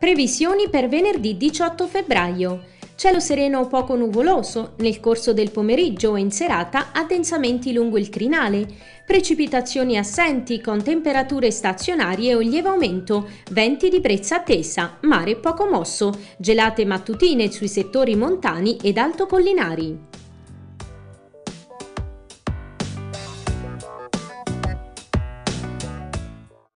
Previsioni per venerdì 18 febbraio. Cielo sereno o poco nuvoloso, nel corso del pomeriggio o in serata addensamenti lungo il crinale, precipitazioni assenti con temperature stazionarie o in lieve aumento, venti di brezza attesa, mare poco mosso, gelate mattutine sui settori montani ed altocollinari.